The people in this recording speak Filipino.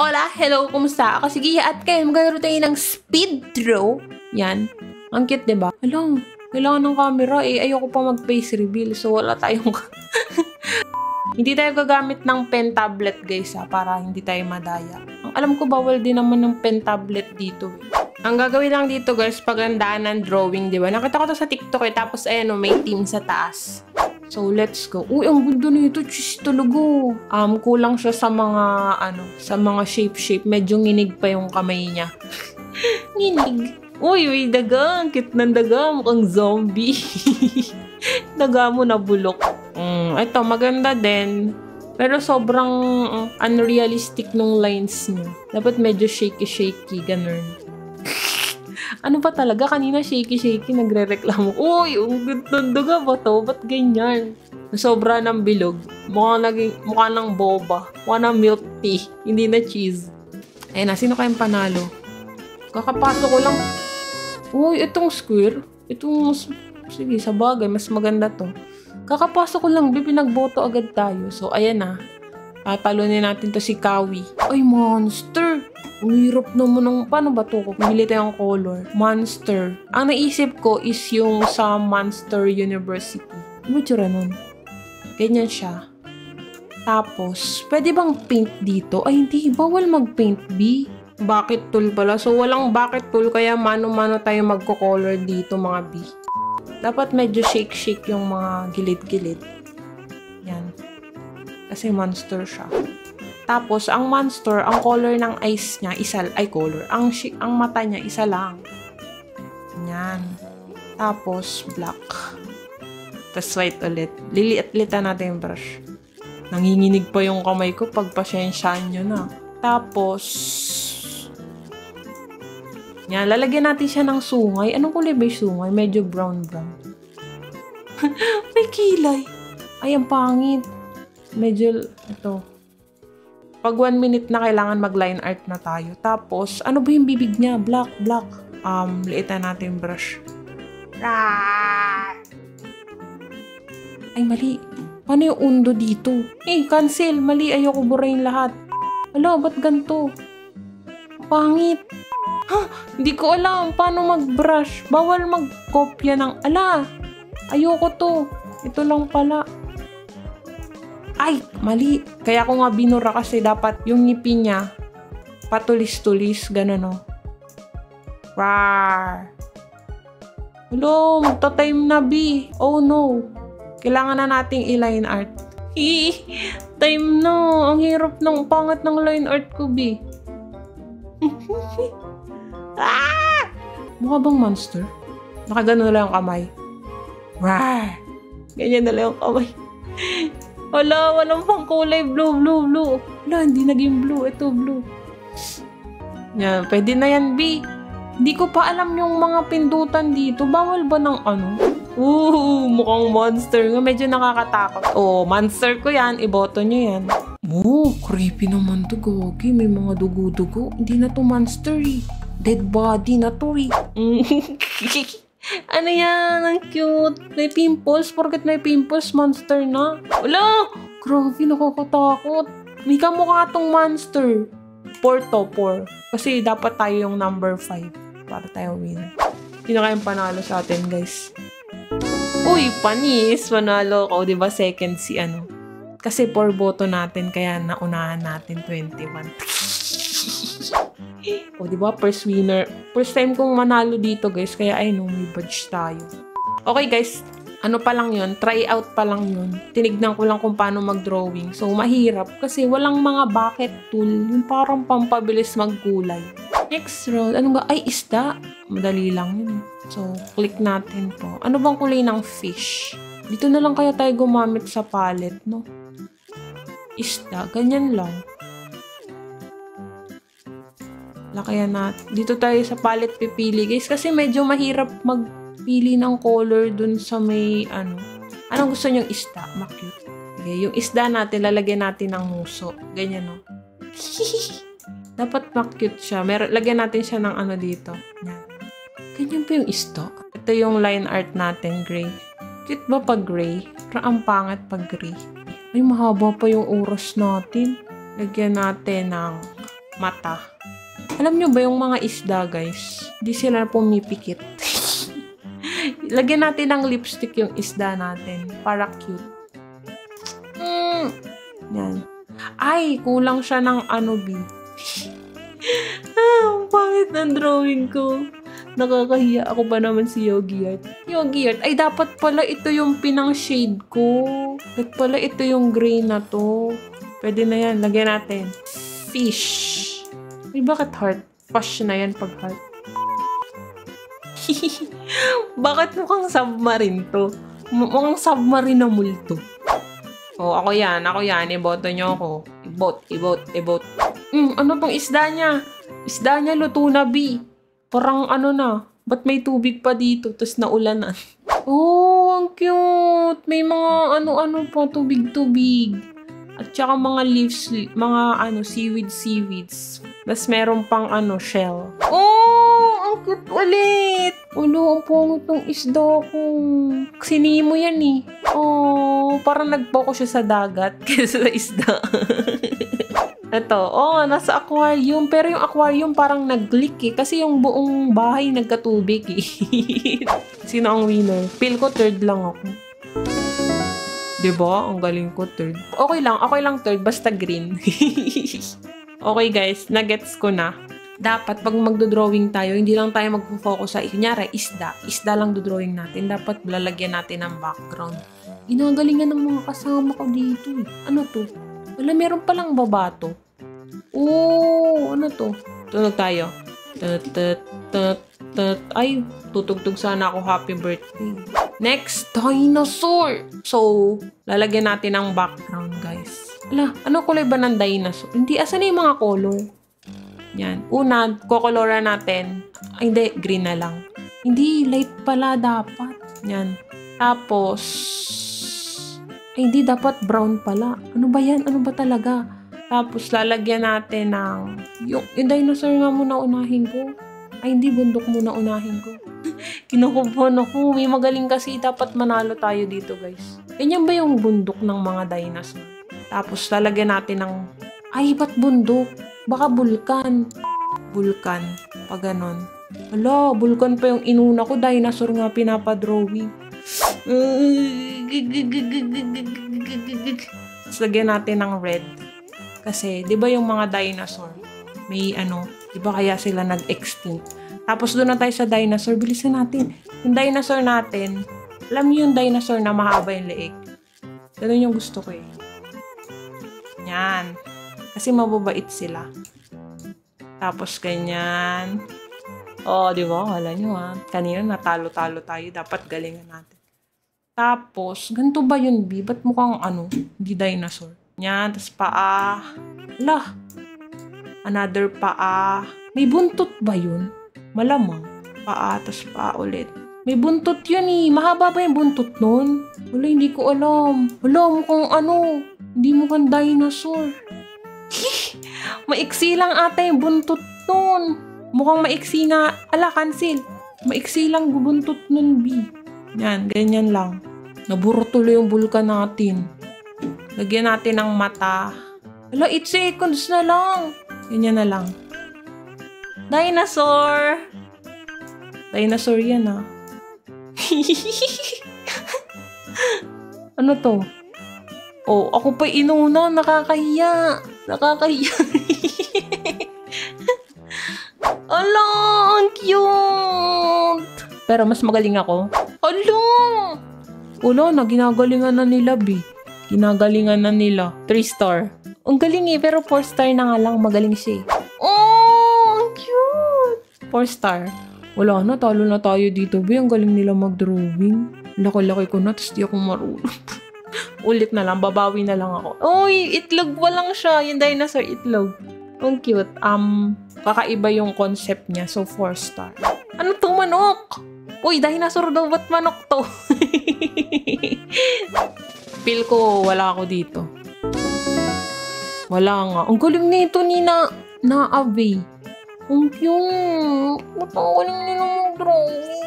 Hola, hello, kumusta? Ako si Gia at kayo maglalaro tayo ng speed draw. Yan. Ang cute, diba? Alam, kailangan ng camera eh. Ayoko pa mag-face reveal. So, wala tayong... Hindi tayo gagamit ng pen tablet, guys, para hindi tayo madaya. Ang alam ko, bawal din naman ng pen tablet dito. Ang gagawin lang dito, guys, pagandaan ng drawing, diba? Nakita ko to sa TikTok eh. Tapos, ayan, may team sa taas. So, let's go. Uy, ang ganda nito. Cheese talaga. Kulang siya sa mga, sa mga shape-shape. Medyo nginig pa yung kamay niya. Nginig. Uy, may daga. Ang cute ng daga. Mukhang zombie. Daga mo na bulok. Ito, maganda din. Pero sobrang unrealistic nung lines niya. Dapat medyo shaky-shaky. Ganun. Ano pa talaga? Kanina shaky-shaky, nagre-reklamo. Uy, ang ganda ba to? Ba't ganyan? Sobra ng bilog. Mukha ng boba. Mukha ng milk tea. Hindi na cheese. Ayun na, sino kayang panalo? Kakapasok ko lang. Uy, itong square. Sige, sa bagay, mas maganda to. Kakapasok ko lang, pinagboto agad tayo. So, ayan na. Talunin natin to si Kawi. Ay, monster! Ang hirap naman ng... Paano ba to? Pumili tayong color. Monster. Ang naisip ko is yung sa Monster University. Ano tsura nun? Ganyan siya. Tapos, pwede bang paint dito? Ay, hindi. Bawal mag-paint, B. Bucket tool pala. So, walang bucket tool. Kaya mano-mano tayo magko-color dito, mga B. Dapat medyo shake-shake yung mga gilid-gilid. Yan. Kasi monster siya. Tapos, ang monster, ang color ng eyes niya, ang mata niya, isa lang. Yan. Tapos, black. Tapos, white ulit. Liliit-litan natin yung brush. Nanginginig pa yung kamay ko, pagpasensyaan nyo na. Tapos, yan, lalagyan natin siya ng sungay. Anong kulay ba yung sungay? Medyo brown-brown. May kilay. Ay, ang pangit. Medyo, ito. Pag 1 minute na kailangan mag-line art na tayo. Tapos, ano ba yung bibig niya? Black. Liitan natin yung brush. Ay, mali. Paano yung undo dito? Cancel. Mali. Ayoko burahin lahat. Ala, ba't ganito? Pangit. Hindi ko alam paano mag-brush. Bawal mag-kopya ng... Ala! Ayoko to. Ito lang pala. Ay, mali. Kaya ko nga binura kasi dapat yung ngipin niya patulis-tulis, gano'n, no? Rawr! Hello, magta-time na, B. Oh, no. Kailangan na nating i-line art. Time na. Ang hirap ng pangat ng line art ko, B. Mukha bang monster? Nakagano na lang yung kamay. Rawr! Ganyan na lang yung kamay. Wala, walang pang kulay. Blue. Wala, hindi naging blue. Ito, blue. Yan, pwede na yan, B. Hindi ko pa alam yung mga pindutan dito. Bawal ba ng ano? Mukhang monster nga. Medyo nakakatakot. Monster ko yan. Iboto nyo yan. Creepy naman to, Gogi. May mga dugo-dugo. Hindi na to monster, eh. Dead body na to, eh. Ano yan? Ang cute. May pimples. Porket may pimples, monster na. Wala! Grabe, nakakatakot. May kamukha tong monster. 4 to, 4. Kasi dapat tayo yung number 5 para tayo winner. Sino kayang panalo sa atin, guys? Uy, panis. Panalo ko. Diba second si ano? Kasi 4 boto natin, kaya naunahan natin 21. Diba? First winner. First time kong manalo dito, guys. Kaya, may badge tayo. Okay, guys. Ano pa lang yun? Try out pa lang yun. Tinignan ko lang kung paano mag-drawing. So, mahirap. Kasi walang mga bucket tool. Yung parang pampabilis magkulay. Next round. Ano nga? Ay, isda. Madali lang yun. So, click natin to. Ano bang kulay ng fish? Dito na lang kaya tayo gumamit sa palette, no? Isda. Ganyan lang. Lakayan natin. Dito tayo sa palette pipili, guys. Kasi medyo mahirap magpili ng color dun sa may, Anong gusto nyong isda? Cute. Okay, yung isda natin, lalagyan natin ng muso. Ganyan, no? Dapat cute siya. Lagyan natin siya ng dito. Yan. Ganyan pa yung isda. Ito yung line art natin, gray. Cute ba pag gray? Pero ang pangat pag gray. Ay, mahaba pa yung oras natin. Lagyan natin ng mata. Alam nyo ba yung mga isda, guys? Hindi sila pumipikit. Lagyan natin ng lipstick yung isda natin. Para cute. Yan. Ay, kulang siya ng ano, B. Ang pangit ng drawing ko. Nakakahiya ako pa naman si Yogi Art. Yogi Art, ay dapat pala ito yung pinang shade ko. Dapat pala ito yung gray na to. Pwede na yan. Lagyan natin. Fish. Ay, bakit heart? Fish na yan pag heart. Bakit mukhang submarine to? Mukhang submarine na multo. Oh, ako yan. Iboto nyo ako. Ibot. Ano tong isda niya? Isda niya luto na, B. Parang ano na. Ba't may tubig pa dito? Tapos naulanan. Oh, ang cute. May mga ano-ano pa. Tubig-tubig. At saka mga leaves, mga seaweeds. Tapos meron pang shell. Oh, ang cute ulit. Ulo, ang pangit ng isda ko. Sinimo yan eh. Oh, parang nag-focus siya sa dagat kaysa sa isda. Ito, nasa aquarium. Pero yung aquarium parang nag-leak eh. Kasi yung buong bahay nagkatubig eh. Sino ang winner? Feel ko third lang ako. Diba? Ang galing ko third. Okay lang third. Basta green. Okay guys, nagets ko na. Dapat pag magdo-drawing tayo, hindi lang tayo magpo-focus sa, kunyari, isda. Isda lang do-drawing natin. Dapat lalagyan natin ng background. Ginagalingan ng mga kasama ko dito eh. Ano to? Wala, meron palang babato. Oh, ano to? Tunog tayo. Ay, tutugtog sana ako happy birthday. Next, dinosaur. So, lalagyan natin ng background, guys. Ala, ano kulay ba ng dinosaur? Hindi, asan na yung mga color? Yan. Una, kokoloran natin. Ay, hindi, green na lang. Hindi, light pala dapat. Yan. Tapos, ay, hindi, dapat brown pala. Ano ba yan? Ano ba talaga? Tapos, lalagyan natin ng, yung dinosaur nga muna unahin ko. Ay, hindi, bundok muna unahin ko. Kinukumpon ako. May magaling kasi. Dapat manalo tayo dito, guys. Ganyan ba yung bundok ng mga dinosaur? Tapos, lalagyan natin ng... Ay, ba't bundok? Baka bulkan. Bulkan. Pag ganon. Hala, bulkan pa yung inuna ko. Dinosaur nga pinapadrawing. Tapos, lagyan natin ng red. Kasi, di ba yung mga dinosaur? May di ba kaya sila nag-extinct? Tapos doon na tayo sa dinosaur. Bilisan natin. Yung dinosaur natin, alam niyo yung dinosaur na mahaba yung leeg? Ganun yung gusto ko eh. Yan. Kasi mababait sila. Tapos ganyan. Oh, di ba? Wala nyo ha. Kanina natalo-talo tayo. Dapat galingan natin. Tapos, ganito ba yun, B? Ba't mukhang hindi dinosaur? Yan. Tapos paa. Ala. Another paa. May buntot ba yun? Malamang. Paa, tas paa ulit. May buntot yun eh. Mahaba ba yung buntot nun? Wala, hindi ko alam. Wala, mukhang hindi mukhang dinosaur. Maiksi lang ata yung buntot nun. Mukhang maiksi nga. Ala, cancel. Maiksi lang buntot nun, B. Yan, ganyan lang. Naburo tuloy yung bulkan natin. Lagyan natin ng mata. Ala, 8 seconds na lang. Ganyan na lang. Dinosaur! Dinosaur yan ah. Ano to? Oh, ako pa inuna. Nakakahiya. Nakakahiya. Ala, ang cute! Pero mas magaling ako. Ala! Wala na, ginagalingan na nila, B. Ginagalingan na nila. 3 star. Ang galing eh, pero 4 star na nga lang. Magaling siya eh. Oh, ang cute! 4 star. Wala na, talo na tayo dito, B. Ang galing nila mag-drawing. Laki-laki ko na, tapos di ako marunong. Ulit na lang, babawi na lang ako. Uy, itlog pa lang siya. Yung dinosaur itlog. Ang cute. Kakaiba yung concept niya. So, 4 star. Ano to, manok? Uy, dinosaur daw. Ba't manok to? Feel ko wala ako dito. Wala nga. Ang galing nito ni na Ave. Ang cute. Ba't ang galing nila mag-drawing?